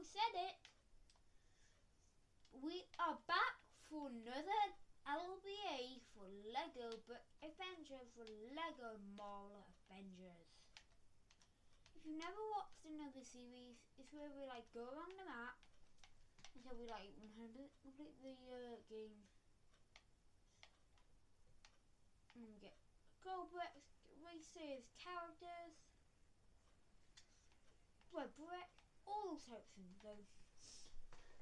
said it. We are back for another LBA for Lego Brick Adventure for Lego Mall Avengers. If you've never watched another series, it's where we like go around the map until we like 100 complete the game. And we get gold bricks, races, characters, red brick, all those types of things. So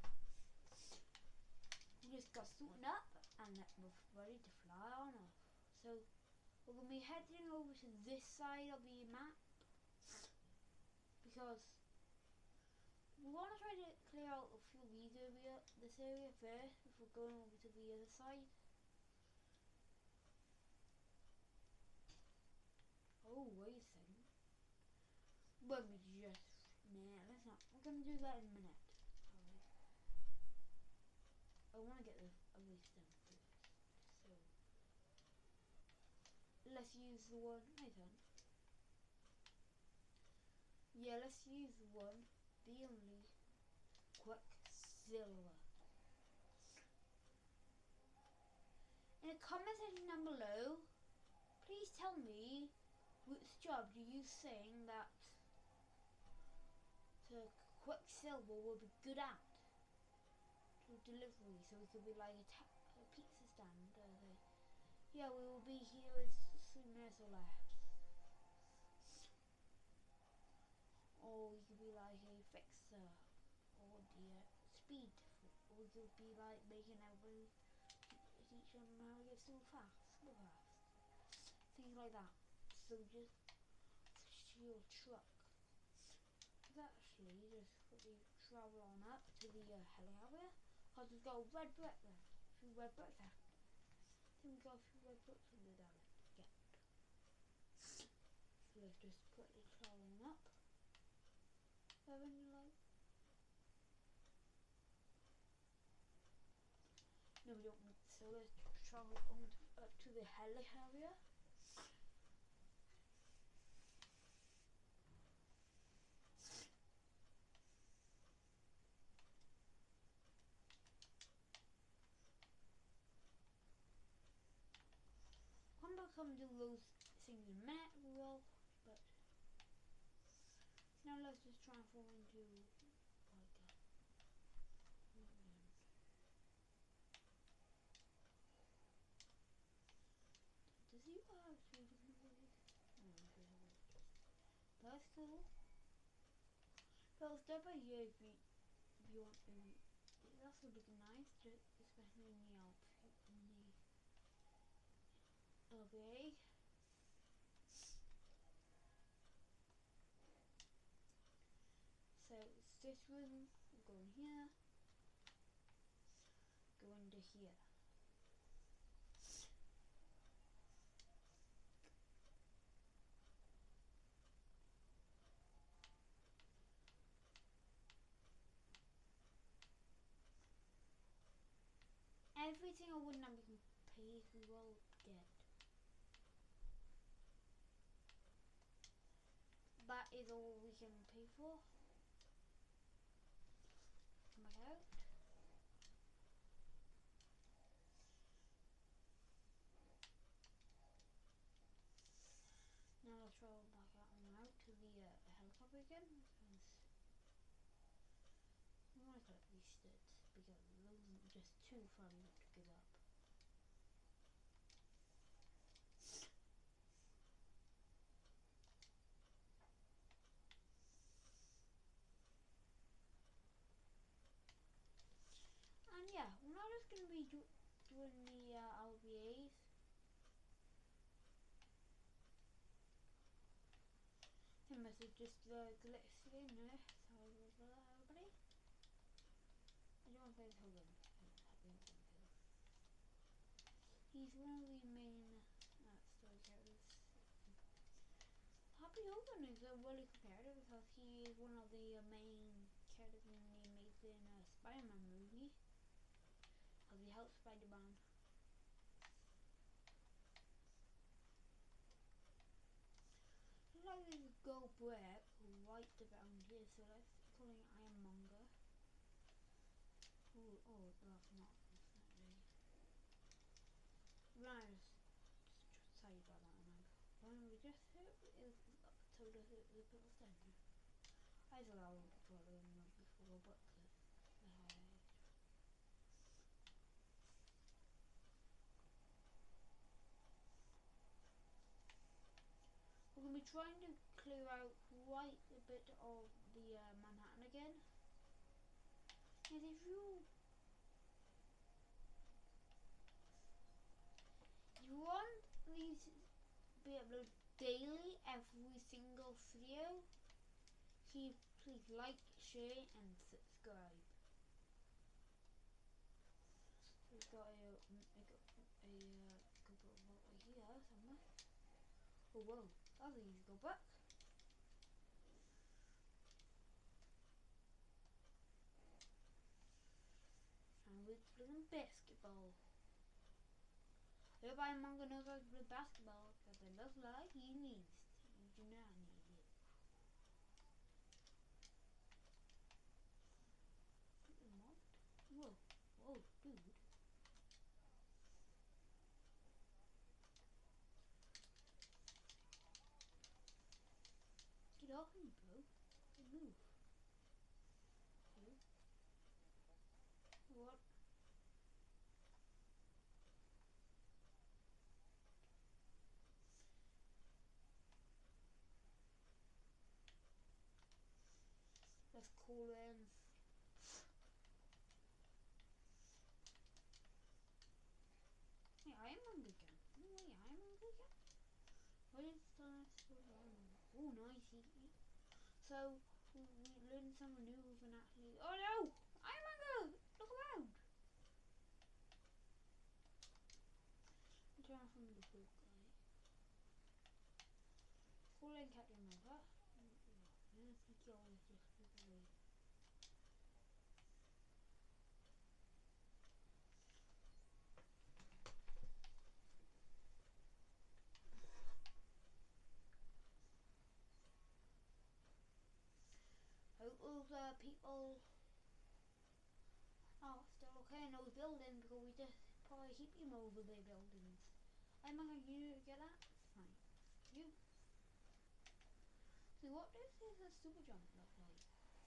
we just got sorted up and we're ready to fly on off. So we're going to be heading over to this side of the map because we want to try to clear out a few of this area first before going over to the other side. Oh, wait a second. Let me just... Nah, that's not... We're going to do that in a minute. I want to get the other stone first. So... Let's use the one... My turn. Yeah, let's use the one. The only... Quicksilver. In the comment section down below, please tell me which job do you think that Quicksilver will be good at to delivery, so we could be like a pizza stand. Yeah, we will be here as soon as or less. Or we could be like a fixer, or the speed, or we could be like making everybody teach them how to get super fast, things like that. So just switch to your truck. Actually, just quickly travel on up to the heli I'll just go red brick there, a few red bricks there. Then we got a few red bricks on the down there. So let's just quickly travel on up. Then you like. No, we don't. So let's travel on up to the heli area. I'm gonna come do those things in a minute, we will, but now let's just transform into like does he have 3 different ways? No, that's cool. But I'll start by here if you want to. That's would look nice, especially in the outfit in the LBA. So it's this room, we'll go in here, go into here. Everything I wouldn't have been paid, we will get. That is all we can pay for. Come back out. Now let's travel back out to the helicopter again. I want to collect these stats because those are just too fun to give up. And yeah, we're not just going to be doing the LBAs. I must have just glitched in there. Sorry about that, everybody. I don't want to play with Hogan. He's one of the main story characters. Happy Hogan is really comparative because he is one of the main characters in the amazing Spider-Man movie. Because he helps Spider-Man. Like this gold brick right around here, so let's call it Ironmonger. Ooh, oh, that's not definitely. Right, sorry about that, Meg. When we just hit told us it was a bit of danger. I thought I would follow him before, but we're going to be trying to clear out quite a bit of the Manhattan again. And if you want these to be uploaded daily, every single video, please like, share and subscribe. We've got a couple of water here somewhere. Oh whoa, that's easy to go back. And we're playing basketball. Everybody among knows how to play basketball because it looks like he needs. You do not need it. Whoa, whoa, dude. Get off me, bro. Move. Okay. What? Let's call in. Hey, I am hungry again. No way, I am hungry again. What is oh, nice. So, we learned some maneuver and actually. Oh no! I'm hungry! Look around! Turn from the book, guy. Call in Captain America. I think you always just look away. Hope those people are still okay in those buildings because we just probably keep them over their buildings. I'm not going to get that. Fine. You. So what does this super jump look like?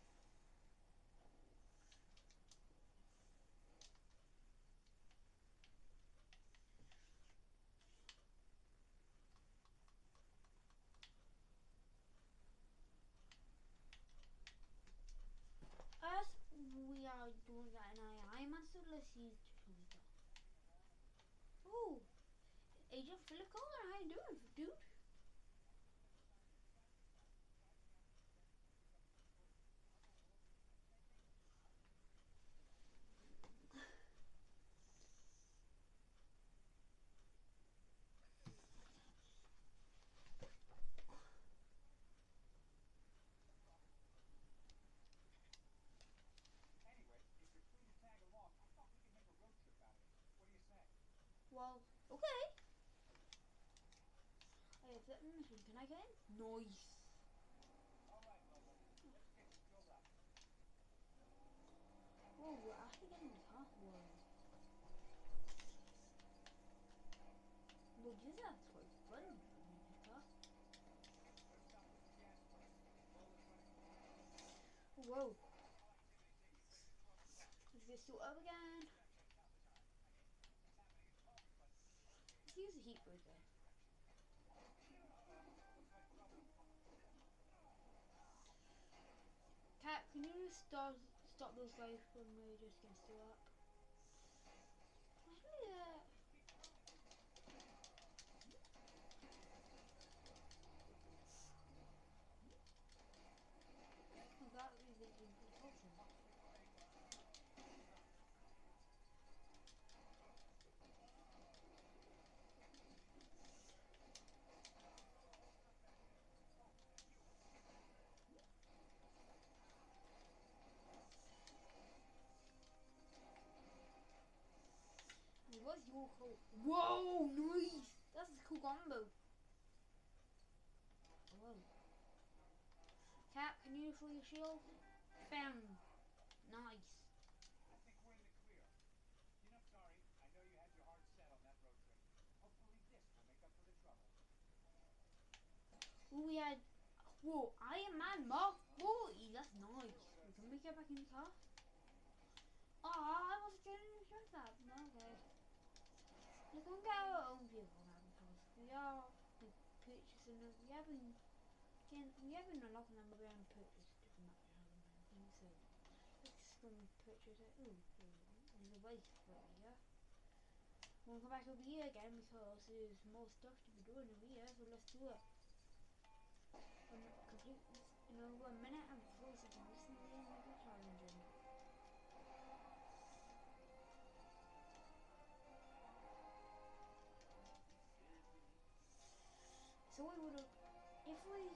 As we are doing that in AI Master, let's see who we got. Oh, Agent Philip Collar, how you doing, dude? Well, okay. I have that mission. Can I get in? Nice. Whoa, we're actually getting this, huh? Whoa. Look, this is quite fun. Whoa. Let's get suit up again. Let's use the heat breaker. Cat, can you just stop those guys from just getting stood up? Yeah. Oh, that is the potion. What's your code? Whoa, nice! That's a cool combo. Whoa. Cap, can you throw your shield? Bam! Nice. We had, whoa, Iron Man Mark 40. That's nice. Can we get back in the car? Oh, I was getting shot at. No, okay. Let's go and get our own vehicle now because we are purchasing them. We have been unlocking them. We're going to purchase different matches and things. So let's go and purchase it. Ooh, there's a waste right here. We'll come back over here again because there's more stuff to be doing over here. So let's do it. Complete this in over a minute and 4 seconds. This is the mega challenging. So we would have, if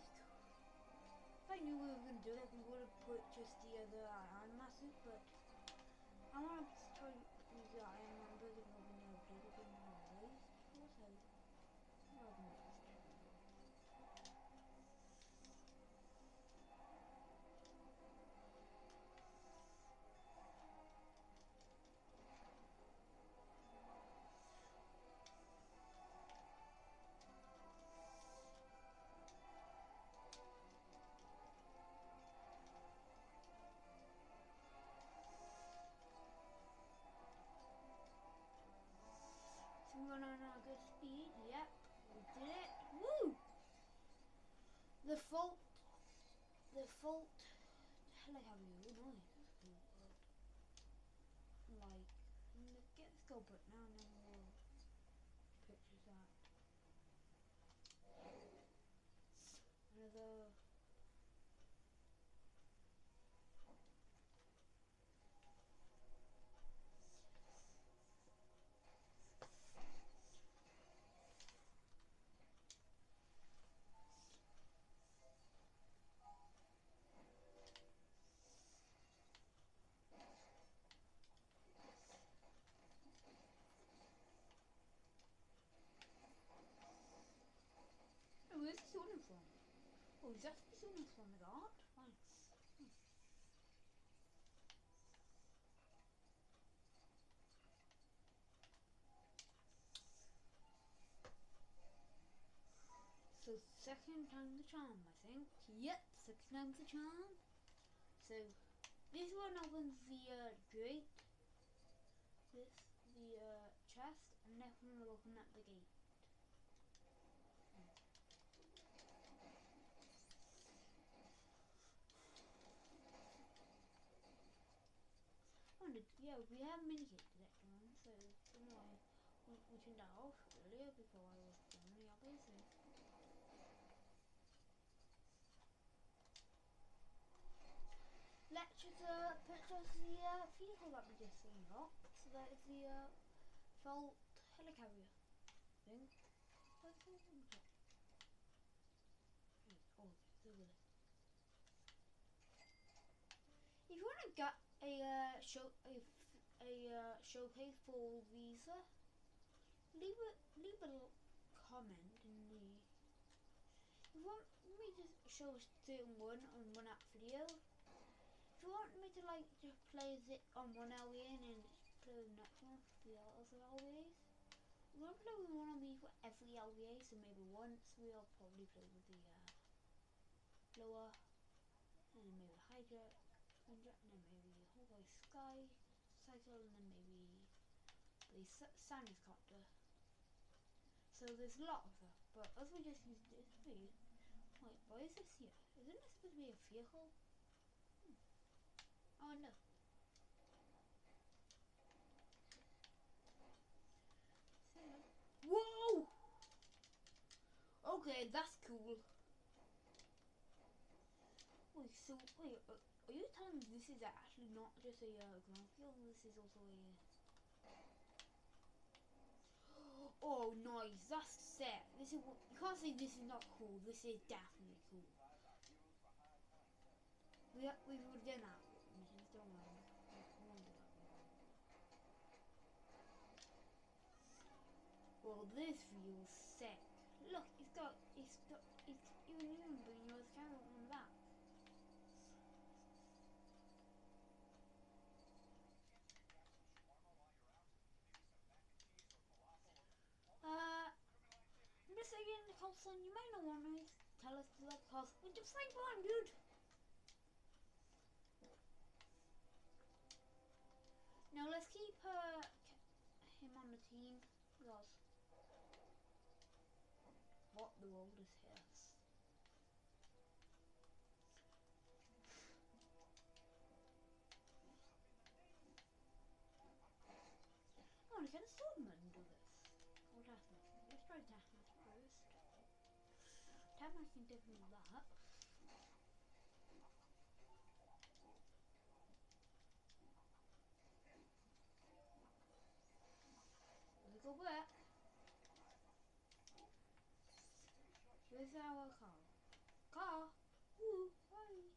I knew we were going to do that, we would have put just the other Iron Man suit, but I want to try use the Iron Man because I've never played the game in my life before, so I'm going to So we're on a good speed, yep, we did it, woo! The fault helicopter, oh nice, that's cool, like, let's get this GoPro now and then we'll pictures that. Another. Oh, where's this one from? Oh, is that this one from the art? Fine. So second time's the charm, I think. Yep, second time's the charm. So this one opens the gate. This the chest, and next one will open up the gate. Yeah, we have minikit detector on, so anyway, we turned that off earlier before I was done the others. So. Let's just purchase the vehicle that we just unlocked. So that is the Volt helicarrier thing. What's the thing? Oh, it's over there. If you want to get a showcase for Visa, leave a comment in the. If you want me to show a certain one on one app video, if you want me to like just play it on one LVA and then play the next one for the other LVAs, we're gonna play with one of these for every LVA. So maybe once we'll probably play with the lower, and then maybe Hydra. And then maybe Hawkeye Sky Cycle, and then maybe the Sinus Copter. So there's a lot of them, but as we just use this, wait, what is this here? Isn't this supposed to be a vehicle? Oh no. Whoa! Okay, that's cool. Wait, are you telling me this is actually not just a ground field? This is also a. Oh, nice! That's set. This is what you can't say. This is not cool. This is definitely cool. We would done that. Don't worry. Well, this feels sick. Look, it's even bringing your camera on that. I'm just saying, Colson, you may not want to tell us to let cause we're just like one dude. Now let's keep him on the team because what the world is his. Oh, can a swordman do this? Or Taskmaster? Let's try Taskmaster first. Taskmaster can definitely do that. Little bit. Where's our car? Car? Ooh, sorry.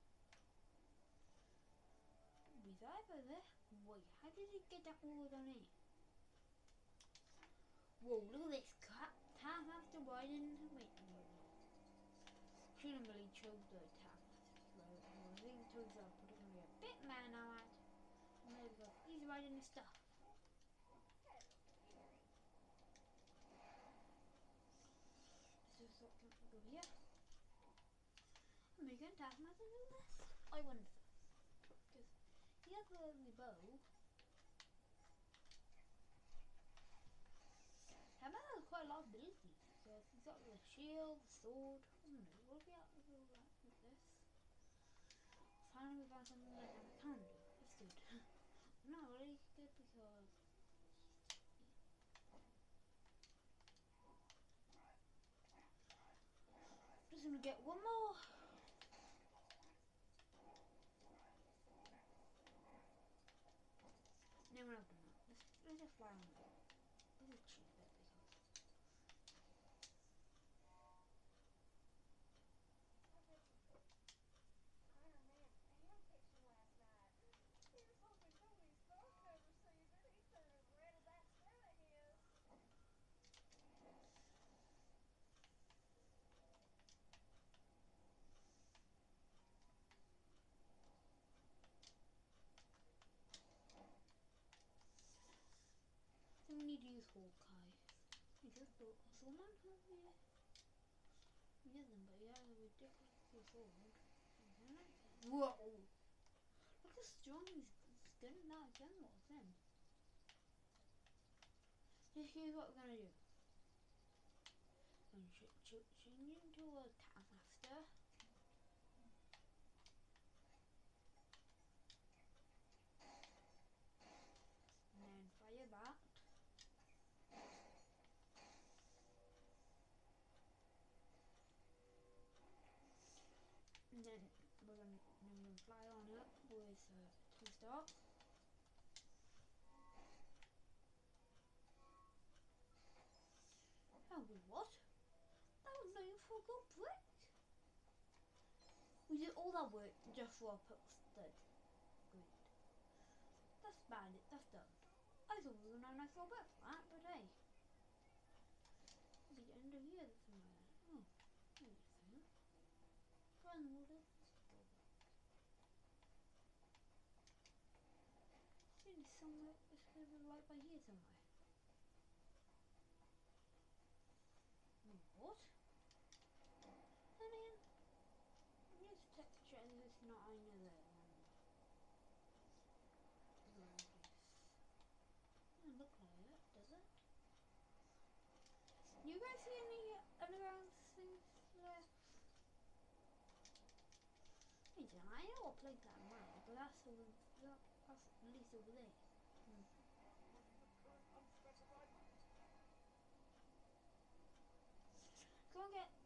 He's over there. Wait, how did he get that all on me? Whoa, look at this cat. Taskmaster riding. Wait, shouldn't really chose the Taskmaster. I think chose the put it on a bit man now. And there we go. He's riding the stuff. So go here. Am I going to Taskmaster do this? I wonder. Because he has the bow. Taskmaster has quite a lot of abilities. So he's got the shield, the sword. I don't know. What if we have to do that with this? Finally we found something that I can do. That's good. Not really good because just gonna get one more. No, we're not doing that. Let's just fly on it. Let's just choose that because we need to use Hawkeye. He just thought someone has the he doesn't, but he has a ridiculously sword. Whoa! Look how strong his gun that gun was then. Here's what we're gonna do. I'm gonna change into a Taskmaster. And then fire that. And then we're gonna fly on up with 2-star. Oh, what? That was not even for a good brick. We did all that work just for a stud. Great. That's bad. That's done. I thought we were gonna have a nice little bit for that, but hey. It'll be the end of year somewhere. Oh, wait a second. Fire in the water. It's somewhere. It's gonna be right by here somewhere. What? And then here's the texture, and it's not another one. Doesn't look like it, does it? You guys see any underground things there? Wait, I know what playground now, but that's at least over there. Go and get.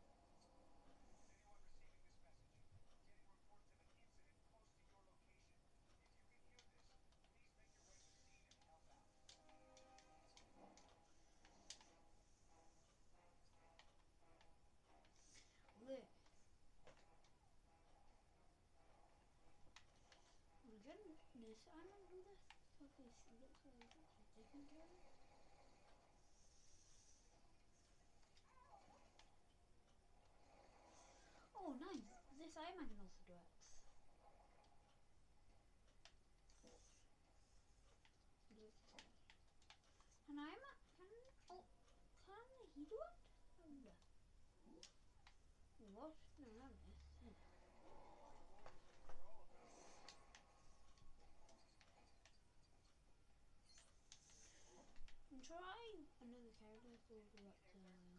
There. Oh my goodness, I don't do this. Okay, so looks like it's actually taking care of it. Oh, nice. This Iron Man can also do it. Can Iron Man? Can he do it? I wonder. what? No, not this. And try another character for the reptile.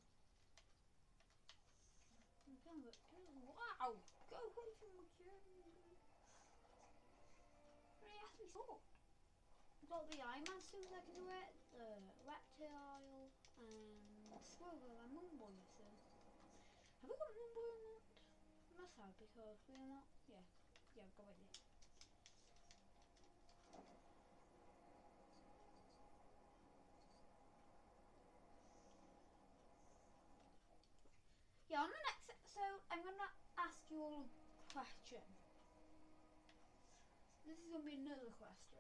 Wow! Go away from my character! Really has to be short. Got the Iron Man suit that can do it, the reptile, and Squirrel and Moonboy. So, have we got Moonboy or not? We must have because we are not. Yeah, we've got it. Yeah, on the next episode, I'm gonna ask you all a question. This is gonna be another question.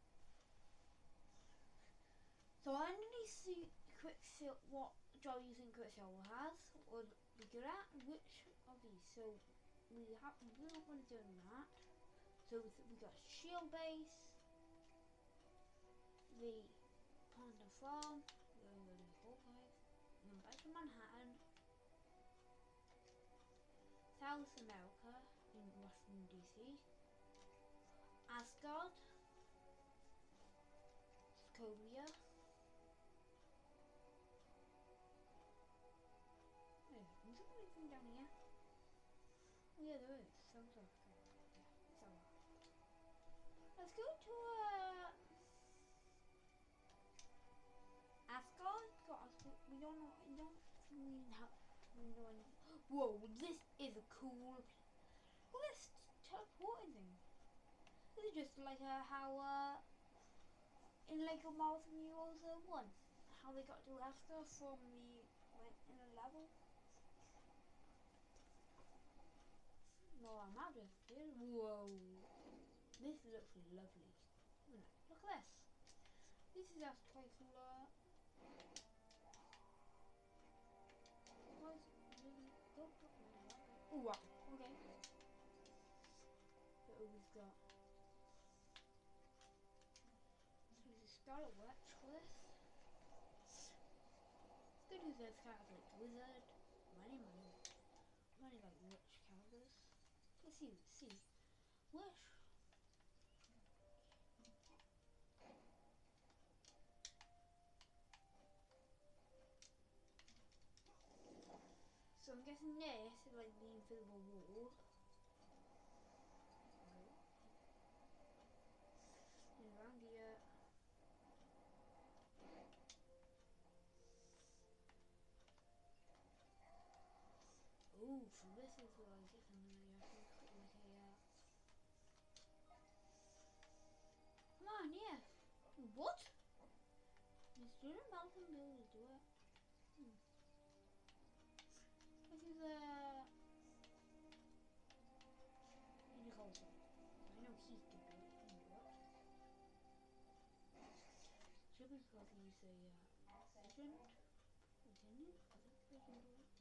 So I'm gonna see Quicksilver, what job you think Quicksilver has, or be good at, which of these. So we're not really doing that. So we got Shield Base, the Panda Farm, the Hawkeye, and back to Manhattan, South America in Washington DC, Asgard, Sokovia. Is there anything down here? Oh yeah, there is. Some sort of let's go to Asgard. We don't know. We don't have. We know any. Whoa! This is a cool. Look at this teleporting thing. This is just like how in Lego Marvel Heroes 1, how they got to Asgard from the in a level. No, I'm out of here. Whoa! This looks lovely. Look at this. This is actually quite cool. Oh wow, okay. But we've got Scarlet Witch for this. It's good use those kind of like wizard, many like witch characters. Let's see. Witch. So I'm guessing this is like the invisible wall. And around here. Ooh, so this is like something that you have to put like a come on, yeah. What? Is Jordan Belton be able to do it? This is Nicholson. I know he can do it. Should be because he's a agent. Lieutenant? I think they can do it.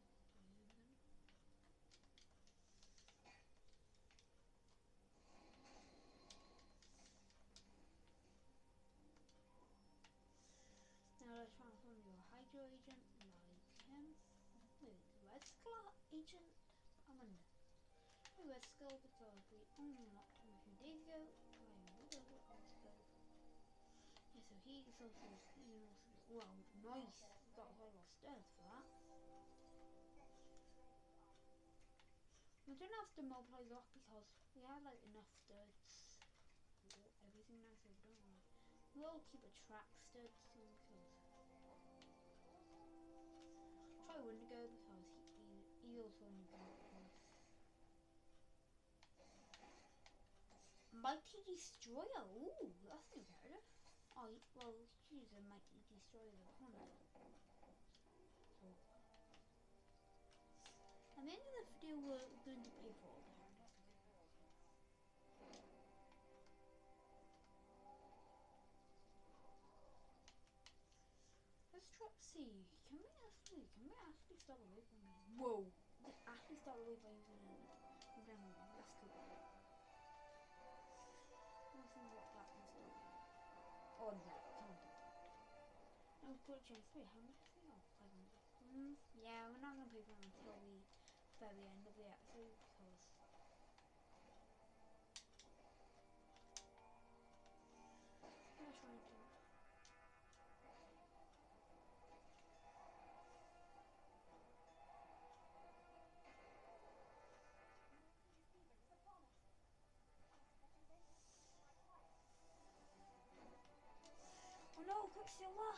Now let's transform your Hydra agent like him. Wait, Red Skull agent? I wonder. Hey, Red Skull because we only unlocked him a few days ago. Yeah, so he's also, well, nice. Got quite a lot of studs for that. We don't have to multiply that because we have like enough studs for everything now, so we don't want to. We'll keep a track stud because try Wendigo because he also only got plus Mighty Destroyer. Ooh, that's a new character. Oh, well, she's a Mighty Destroyer the opponent. So at the end of the video, we're going to pay for all the characters. Let's try. See, can we actually start away from me? Whoa! We actually start away by using it. That's cool. Let's see what that can start with. Oh no, can't do that. No, put chance. Wait, how much is it? Oh, 500. Yeah, we're not gonna pay for it until we very end of the episode because they're trying to. Oh no, Quicksilver!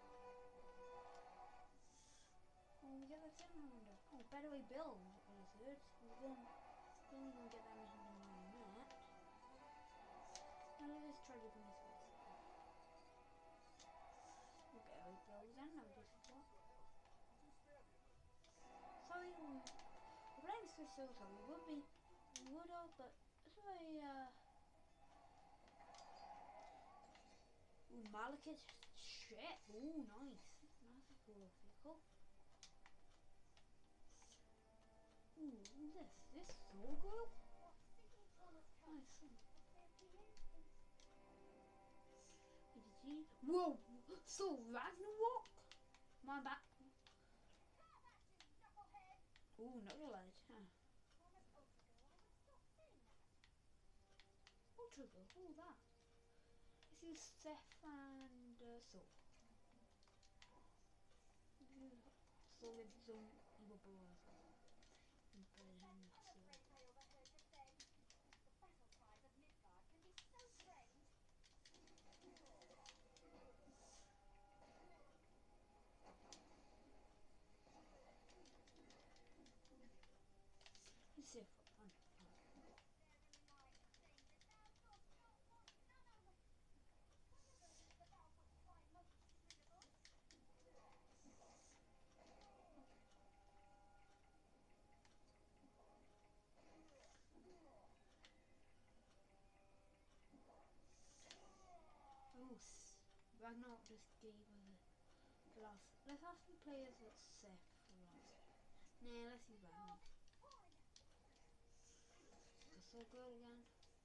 Oh, we get the Sentinel window. Oh, better we build on a third. We're only going to get that mission done on that. Now let's try to bring this way. We'll better we build again. Now just what? Sorry, we're playing Quicksilver, so we would have, but sorry, ooh, Malekith shit. Ooh, nice. That's a cool vehicle. Ooh, this so cool. Nice. Whoa! So Ragnarok? My back. Ooh, Knucklehead. Huh. Ultra Girl. Who's that? This is Seth and Soul. Soul with some evil powers. Let's see if fun. Oh, Ragnarok just gave us the last. Let's ask the players what's Seth for last. Nah, let's use Ragnarok. The Soul Girl again.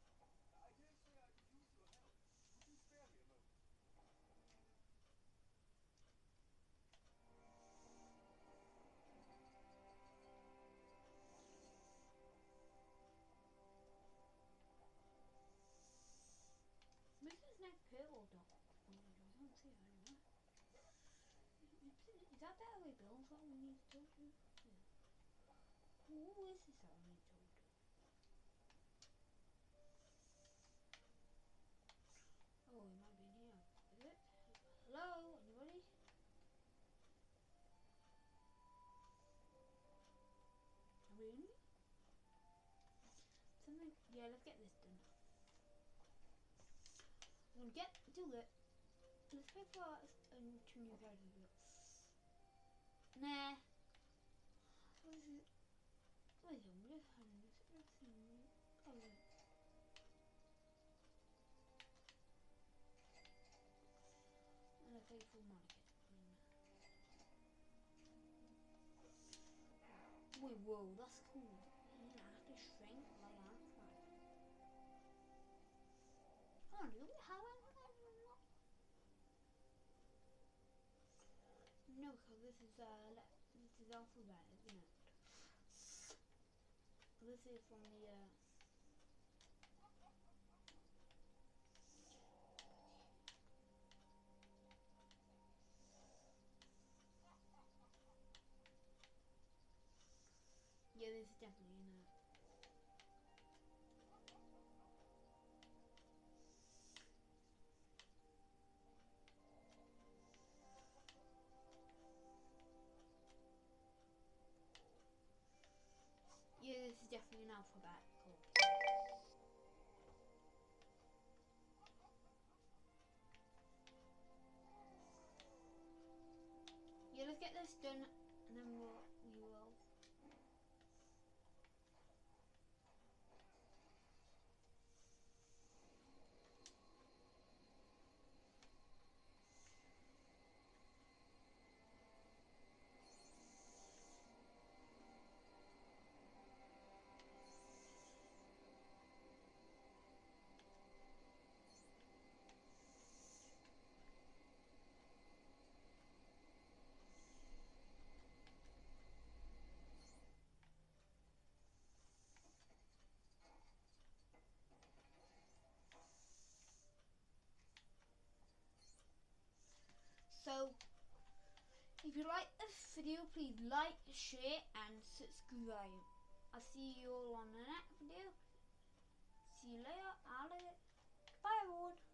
Where's this next purple dot? I don't see it anywhere. Is that the LA Bills that we need to talk to? Yeah. Who is this that we need to talk to? Oh, it might be in here. Is it? Hello? Anybody? Are we in? Something. Yeah, let's get this done. We'll do it. Let's pick for 2 new characters. Nah. What is it? Wait a minute. Oh, yeah. And a faithful Malekith. Wait, whoa, that's cool. Yeah, after strength, like Ant-Man. Oh, do we have Ant-Man or not? No, because this is alphabet, isn't it? This is from the yeah, this is definitely in it. Yeah, this is definitely an alphabetical. Yeah, let's get this done, and then we will. So if you like this video, please like, share and subscribe. I'll see you all on the next video. See you later. Bye everyone.